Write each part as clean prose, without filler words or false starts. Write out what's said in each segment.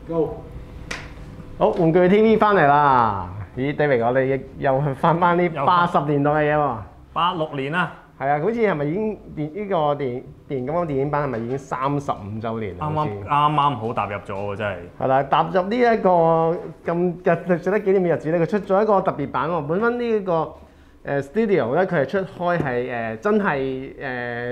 Go！ 好，玩具 TV 翻嚟啦！咦，David，我哋又翻翻啲80年代嘅嘢喎。 86年啦， 係啊，好似係咪已經呢個電影咁電影版係咪已經35週年啦？ 啱好踏入咗喎，真係。 係啦，踏入呢一個咁值得紀念嘅日子咧，佢出咗一個特別版喎。本身呢一個studio 咧，佢係出開係真係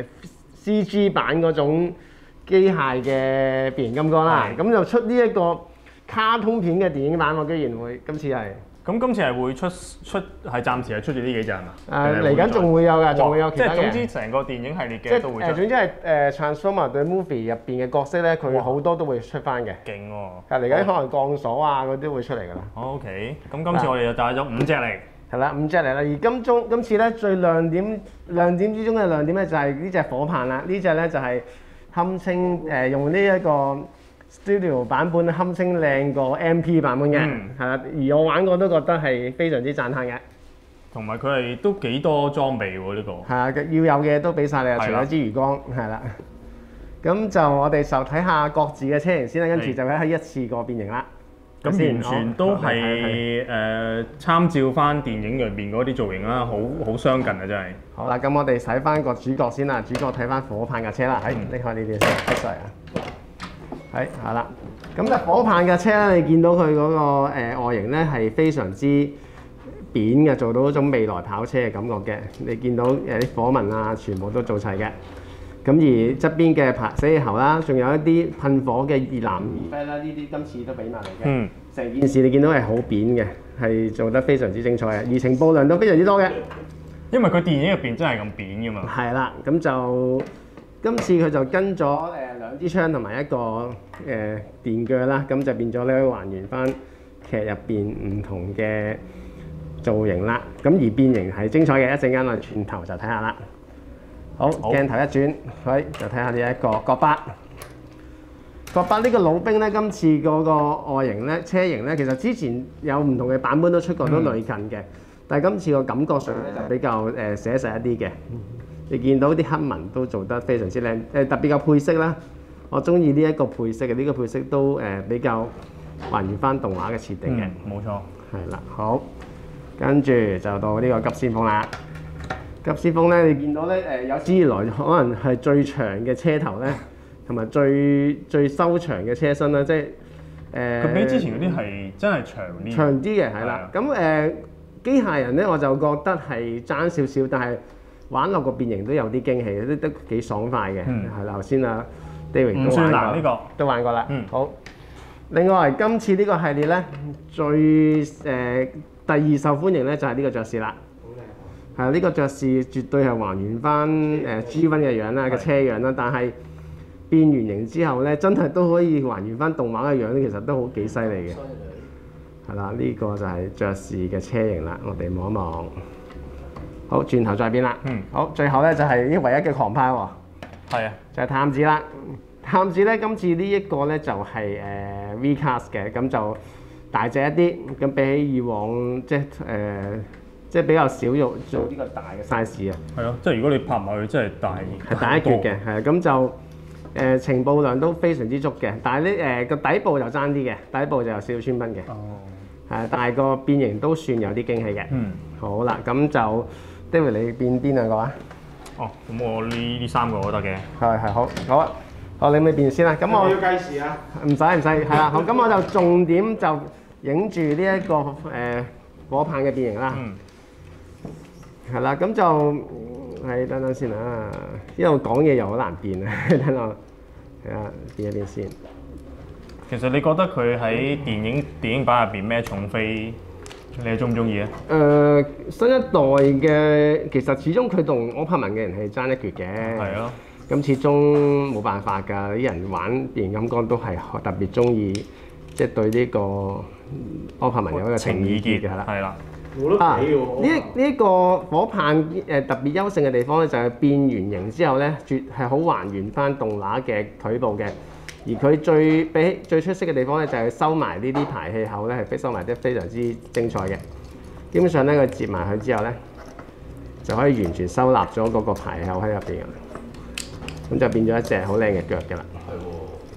CG 版嗰種機械嘅變形金剛啦。咁就出呢一個卡通片嘅電影版喎，居然會今次係。 咁今次係會出係暫時係出住呢幾隻係嘛？ 嚟緊仲會有㗎，仲會有其他嘅。 即係總之成個電影系列嘅都會出。 總之係Transformer The Movie 入邊嘅角色咧，佢好多都會出翻嘅。 勁喎！ 嚟緊可能鋼索啊嗰啲會出嚟㗎啦。 OK，咁今次我哋就帶咗5隻嚟。 係啦，5隻嚟啦。而今次咧最亮點之中嘅亮點咧就係呢隻火棒啦。呢隻咧就係堪稱用呢一個 Studio 版本堪稱靚過 MP 版本嘅，係啦、而我玩過都覺得係非常之讚歎嘅。 同埋佢係都幾多裝備喎呢個。 係啊，要有嘅都俾晒你啊，除咗支魚缸，係啦。咁就我哋就睇下各自嘅車型先啦，跟住就喺一次過變形啦。 咁完全都係參照翻電影入邊嗰啲造型啦，好相近啊真係。 好啦，咁我哋睇翻個主角先啦，主角睇翻火棒嘅車啦，拎開呢啲先，出晒啊！係啦，咁就火棒嘅車咧，你見到佢嗰個外形咧係非常之扁嘅，做到一種未來跑車嘅感覺嘅。你見到啲火紋啊，全部都做齊嘅。咁而側邊嘅死氣喉啦，仲有一啲噴火嘅熱藍啦，呢啲今次都俾埋嚟嘅。成件事你見到係好扁嘅，係做得非常之精彩嘅，而情報量都非常之多嘅。 因為佢電影入邊真係咁扁㗎嘛。係啦，咁就今次佢就跟咗2支槍同埋一個電鋸啦，咁就變咗咧還原翻劇入邊唔同嘅造型啦。咁而變形係精彩嘅，一陣間我哋轉頭就睇下啦。好，鏡頭一轉，就睇下呢一個角八。角八呢個老兵咧，今次嗰個外形咧、車型咧，其實之前有唔同嘅版本都出過，都類近嘅。但係今次個感覺上咧就比較寫實一啲嘅。你見到啲黑紋都做得非常之靚，特別個配色啦，我中意呢一個配色嘅，呢個配色都比較還原翻動畫嘅設定嘅。 冇錯。係啦，好，跟住就到呢個急先鋒啦。急先鋒咧，你見到咧有史以來可能係最長嘅車頭咧，同埋最修長嘅車身啦，即係佢比之前嗰啲係真係長啲。 長啲嘅係啦，咁機械人咧我就覺得係爭少少，但係玩落個變形都有啲驚喜，都幾爽快嘅。係啦，頭先啊 David 都玩過， 呢個都玩過啦。好，另外今次呢個系列咧最第2受歡迎咧就係呢個爵士啦。係啊，呢個爵士絕對係還原翻G1嘅樣啦，個車樣啦，但係變完形之後咧，真係都可以還原翻動畫嘅樣咧，其實都好幾犀利嘅。係啦，呢個就係爵士嘅車型啦，我哋望一望。好，轉頭再變啦。好，最後咧就係呢唯一嘅狂派喎。 係啊， 就係探子啦。探子咧，今次呢一個咧就係V-Cast 嘅，咁就大隻一啲，咁比起以往即係比較少用做呢個大嘅 size 啊。 係咯，即係如果你拍埋佢，真係大一橛嘅，係咁就情報量都非常之足嘅，但係咧個底部就爭啲嘅，底部就有少少穿崩嘅。但係個變形都算有啲驚喜嘅。好啦，咁就 David 你變邊兩個啊？ 咁我呢3個都得嘅。 係好啊。好，你咪變先啦。咁我要計時啊？ 唔使，係啦。好，咁我就重點就影住呢一個火棒嘅變形啦。係啦，咁就等等先啊，因為我講嘢又好難變啊，等我變一變先。 其實你覺得佢喺電影版入邊咩重飛，你中唔中意啊？ 新一代嘅其實始終佢同柯柏文嘅人係爭一橛嘅。係咯。咁始終冇辦法㗎，啲人玩變形金剛都係特別中意，即係對呢個柯柏文有一個情意結嘅係啦。係啦。呢個火棒特別優勝嘅地方咧，就係變完形之後咧，絕係好還原翻動畫嘅腿部嘅。而佢最出色嘅地方咧，就係收埋呢啲排氣口咧，係收埋得非常之精彩嘅。基本上咧，佢接埋佢之後咧，就可以完全收納咗嗰個排氣口喺入邊嘅，咁就變咗一隻好靚嘅腳㗎啦。係喎，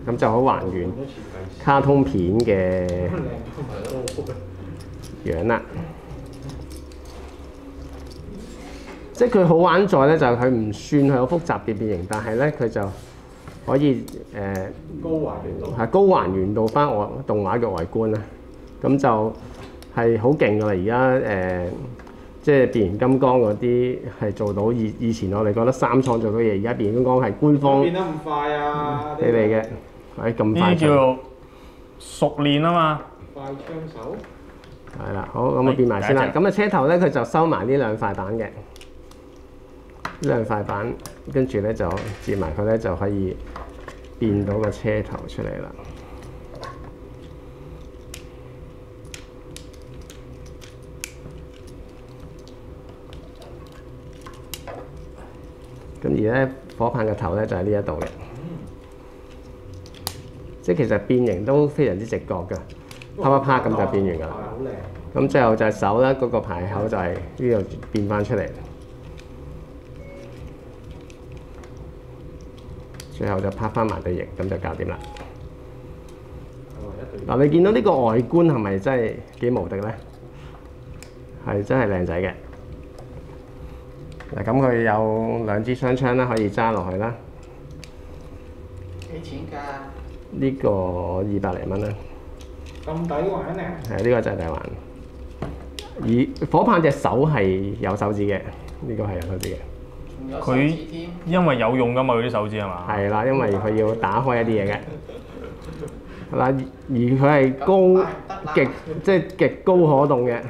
咁就好還原卡通片嘅樣啦。即係佢好玩在咧，就係佢唔算係好複雜嘅變形，但係咧佢就可以高還原到翻我動畫嘅外觀啦。咁就係好勁㗎啦！而家即係變形金剛嗰啲係做到以前我哋覺得三創做到嘢，而家變形金剛係官方變得咁快啊！ 俾你嘅，係咁快呢啲叫做熟練啊嘛。 快槍手係啦，好咁我變埋先啦。咁啊車頭咧佢就收埋呢兩塊板嘅，呢兩塊板跟住咧就接埋佢咧就可以變到個車頭出嚟啦。咁而咧火棒嘅頭咧就喺呢一度嘅，即係其實變形都非常之直覺㗎，啪啪啪咁就變完㗎啦。 好靚。 咁最後就係手啦，嗰個排口就係呢度變翻出嚟，最後就拍翻埋對翼，咁就搞掂啦。嗱，你見到呢個外觀係咪真係幾無敵咧？係真係靚仔嘅。嗱，咁佢有兩支雙槍啦，可以揸落去啦。 幾錢㗎？ 呢個200零蚊啦。 咁抵玩啊！ 係呢個真係抵玩。而火棒隻手係有手指嘅，呢個係有手指嘅。 佢因為有用㗎嘛，佢啲手指係嘛？ 係啦，因為佢要打開一啲嘢嘅。係啦，而佢係高即係極高可動嘅，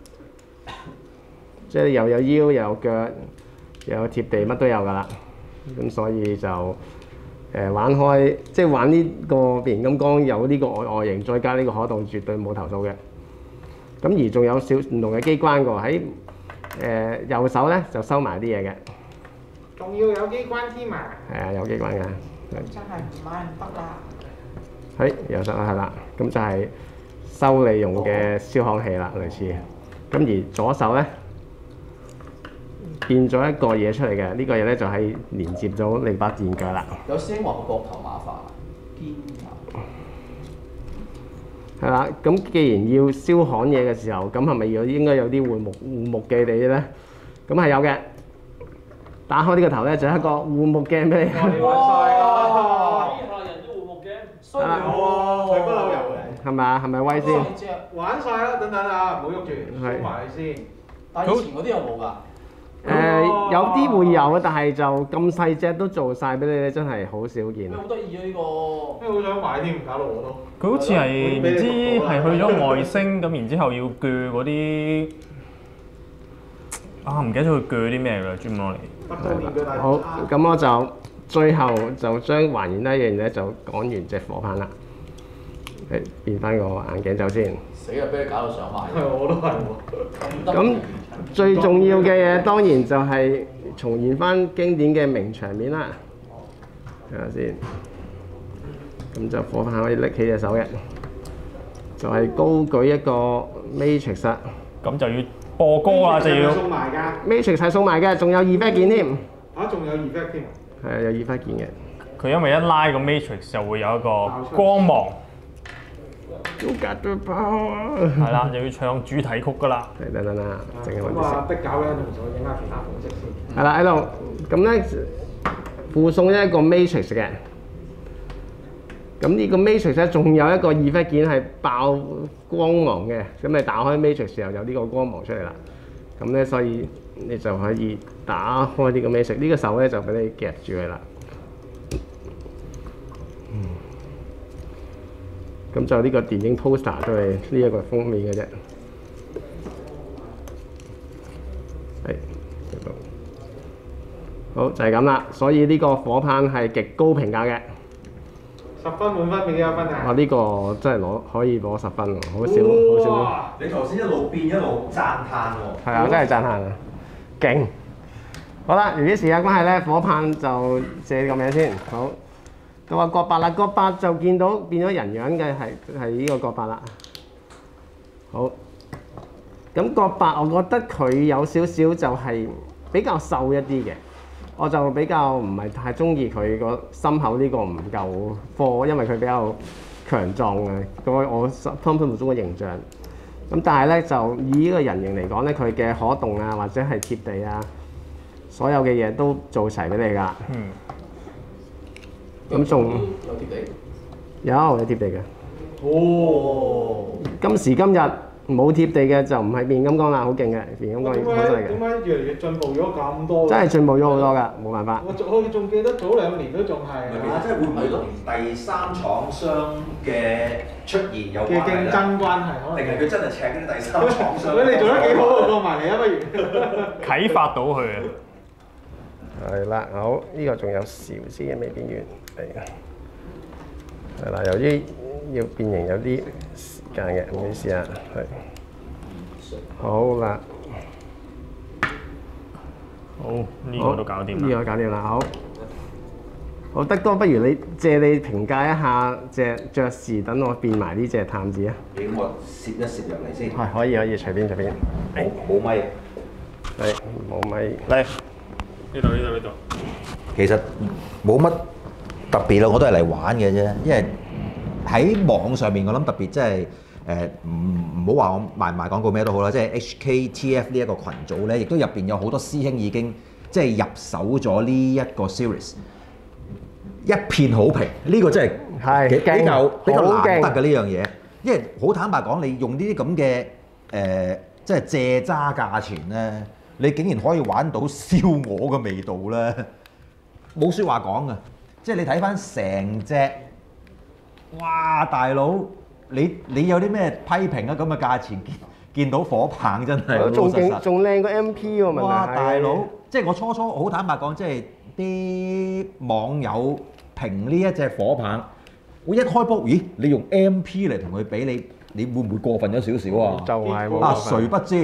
即係又有腰又有腳，又有貼地，乜都有㗎啦。咁所以就玩開，即係玩呢個變形金剛有呢個外形，再加呢個可動，絕對冇投訴嘅。咁而仲有少唔同嘅機關喎，喺右手咧就收埋啲嘢嘅。 仲要有機關添啊！ 係啊，有機關㗎。 真係唔買唔得啦！ 係右手係啦，咁就係修理用嘅燒焊器啦，類似。咁而左手咧變咗一個嘢出嚟嘅，呢個嘢咧就係連接咗你把電鋸啦。 有師兄話個膊頭麻煩，肩頭。 係啦，咁既然要燒焊嘢嘅時候，咁係咪應該有啲護目鏡你咧？咁係有嘅。打開呢個頭咧，就係一個護目鏡俾你。 哇！機械人都護目鏡，衰哇！佢不嬲有嘅。 係咪啊？係咪威先？ 玩晒啦！等等啊，唔好喐住，收埋你先。 但係以前嗰啲有冇㗎？ 有啲會有啊，但係就咁細隻都做晒俾你咧，真係好少見。 好得意啊！呢個。 咩好想買添，搞到我都。 佢好似係唔知係去咗外星咁，然之後要鋸嗰啲唔記得咗佢鋸啲咩㗎，專門攞嚟。 好，咁我就最後就將還原一樣咧，就講完隻火棒啦。變翻個眼鏡走先。 死啊！俾你搞到上埋。 係，我都係喎。 咁最重要嘅嘢當然就係重現翻經典嘅名場面啦。睇下先。咁就火棒可以拎起隻手嘅，就係高舉一個 Matrix。 咁就要播歌啦，就要。 送埋㗎。 Matrix 係送埋嘅，仲有 effect 件添。 仲有 effect 添。 係啊，有 effect 件嘅。 佢因為一拉個 Matrix 就會有一個光芒。 You got the power。 係啦，就要唱主題曲㗎啦。 等等啦，淨係揾咁啊，逼搞咧，同我影下其他款式先。 係啦，喺度咁咧附送一個 Matrix 嘅。咁呢個 Matrix 咧，仲有一個 effect 件係爆光芒嘅，咁你打開 Matrix 時候有呢個光芒出嚟啦。咁咧，所以你就可以打開呢個 Matrix，呢個手咧就俾你夾住佢啦。咁就呢個電影 poster 都係呢一個封面嘅啫。係，好就係咁啦。所以呢個火棒係極高評價嘅。 10分滿分俾幾多分啊？ 呢個真係可以攞10分喎，好少好少。 你頭先一路變一路讚歎喎。 係啊，真係讚歎啊，勁！好啦，由於時間關係咧，火棒就借個名先。好，到阿國伯啦，國伯就見到變咗人樣嘅係呢個國伯啦。好，咁國伯我覺得佢有少少就係比較瘦一啲嘅。 我就比較唔係太中意佢個心口呢個唔夠科，因為佢比較強壯嘅，我心目中嘅形象。咁但係咧就以呢個人形嚟講咧，佢嘅可動啊或者係貼地啊，所有嘅嘢都做齊俾你㗎。咁仲有貼地？ 有貼地嘅。 哦！ 今時今日冇貼地嘅就唔係變金剛啦，好勁嘅變金剛，好犀利嘅。 點解越嚟越進步咗咁多？ 真係進步咗好多㗎，冇辦法。 我仲記得早2年都仲係。 其實真係會唔會同第三廠商嘅出現有嘅競爭關係？可能定係佢真係請啲第三廠商？ 你做得幾好喎，過埋嚟啊，不如。 啟發到佢啊！ 係啦，好，呢個仲有少少嘢未變完，係啦，由於要變形有啲時間嘅，唔好意思啊，係。好啦， 好，呢個都搞掂啦。 呢個搞掂啦，好。好，德哥，不如你借你評價一下隻爵士，等我變埋呢隻探子啊。 俾我攝一攝入嚟先。 係可以，隨便。 冇咪。 係冇咪。 嚟呢度。 其實冇乜特別咯，我都係嚟玩嘅啫。因為喺網上面，我諗特別即係唔好話我賣唔賣廣告咩都好啦。即係 HKTF 呢一個群組咧，亦都入邊有好多師兄已經即係入手咗呢一個 series， 一片好評。呢個真係比較難得嘅呢樣嘢。因為好坦白講，你用呢啲咁嘅即係借渣價錢咧，你竟然可以玩到燒鵝嘅味道咧，冇説話講㗎。即係你睇翻成隻，哇大佬，你有啲咩批評啊？咁嘅價錢見到火棒真係仲勁，仲靚過 MP 喎，問題係。 哇大佬，即係我初好坦白講，即係啲網友評呢一隻火棒，我一開波，咦？你用 MP 嚟同佢比，你會唔會過分咗少少啊？ 就係喎。 啊，誰不知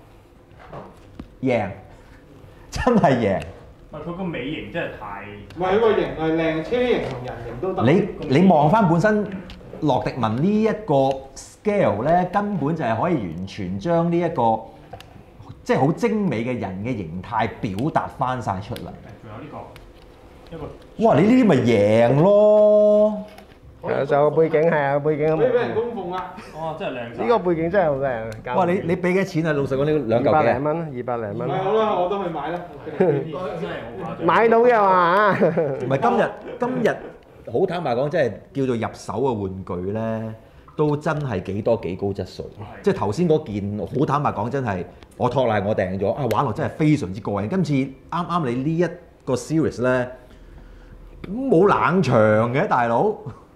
贏，真係贏。 佢個尾型真係太〜 唔係佢個型係靚，車型同人型都得。 你望翻本身樂迪文呢一個 scale 咧，根本就係可以完全將呢一個即係好精美嘅人嘅形態表達翻晒出嚟。 仲有呢個一個。 哇！你呢啲咪贏咯〜 仲有背景係啊，背景咁。 可以俾人供奉啦！ 哇！真係靚。 呢個背景真係好靚。 哇！你俾幾錢啊？老實講，呢兩嚿幾 200零蚊，200零蚊。 咪好啦，我都去買啦。 真係好誇張。 買到嘅話唔係今日好坦白講，即係叫做入手嘅玩具咧，都真係幾高質素。即係頭先嗰件好坦白講，真係我託賴我訂咗啊，玩落真係非常之過癮。今次啱你呢一個 series 咧，冇冷場嘅大佬。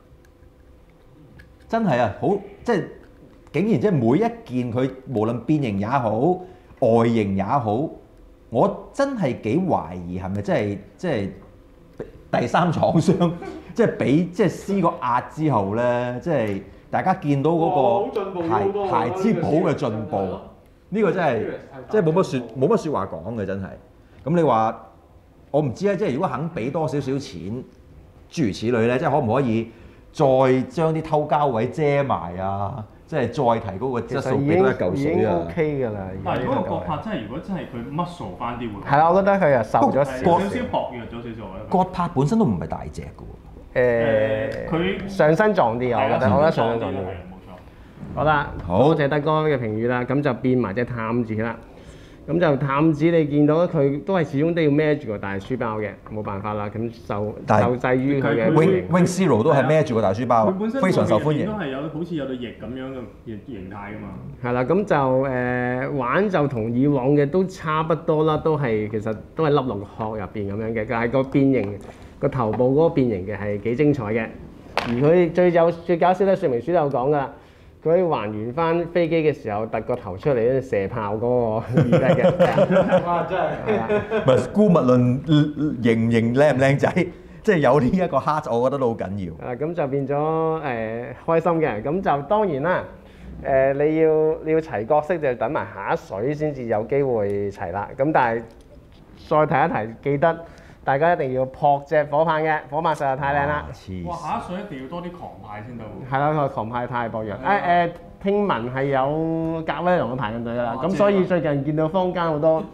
真係啊，好即係竟然即係每一件佢無論變形也好，外形也好，我真係幾懷疑係咪即係第三廠商即係俾即係施個壓之後咧，即係大家見到嗰個孩之寶嘅進步，呢個真係即係冇乜説話講嘅真係。咁你話我唔知咧，即係如果肯俾多少錢，諸如此類咧，即係可唔可以？再將啲偷膠位遮埋啊！即係再提高個質素，俾多一嚿水啊！ OK 㗎啦。 但係如果個角拍如果真係佢 muscle 翻啲會係啦，我覺得佢又瘦咗少少薄弱咗少少。 角拍本身都唔係大隻嘅喎。 佢上身壯啲，我覺得上身壯啲。 冇錯。 好啦，多謝德哥嘅評語啦，咁就變埋隻探子啦。咁就探子你見到佢都係始終都要孭住個大書包嘅，冇辦法啦。咁受制於佢嘅 Wing Zero 都係孭住個大書包，非常受歡迎。 都係有好似有對翼咁樣嘅形態㗎嘛。 係啦，咁就玩就同以往嘅都差不多啦，其實都係凹落個殼入邊咁樣嘅，但係個變形個頭部嗰個變形嘅係幾精彩嘅。而佢最搞笑咧，說明書都有講㗎。佢可以還原翻飛機嘅時候，突個頭出嚟咧射炮嗰個耳得嘅。 哇！真係。 唔係姑勿論型靚唔靚仔，即係有呢一個 heart，我覺得都好緊要。 咁就變咗開心嘅，咁就當然啦。你要齊角色就等埋下一水先至有機會齊啦。咁但係再提一提，記得大家一定要撲隻火棒嘅，火棒實在太靚啦！ 哇！下一水一定要多啲狂派先得喎。 係啦，個狂派太薄弱。聽聞係有格威龍嘅排緊隊㗎啦，咁所以最近見到坊間好多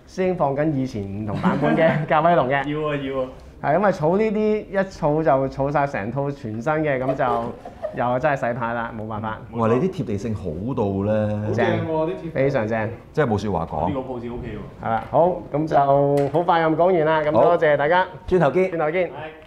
師兄放緊以前唔同版本嘅格威龍嘅。 要啊要啊！ 係咁啊，儲呢啲一儲就儲晒成套全新嘅，咁就又真係洗牌啦，冇辦法。 哇！你啲貼地性好到咧， 好正喎啲貼， 非常正。 真係冇説話講。 呢個 pose OK 喎。 係啦，好，咁就好快咁講完啦，咁好多謝大家， 轉頭見。 轉頭見。 係。